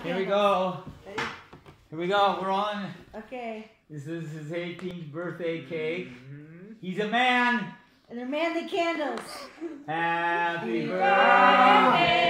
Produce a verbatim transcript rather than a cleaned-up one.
Here we go. Ready? Here we go. We're on. Okay. This is his eighteenth birthday cake. Mm-hmm. He's a man. And they're manly candles. Happy Happy birthday.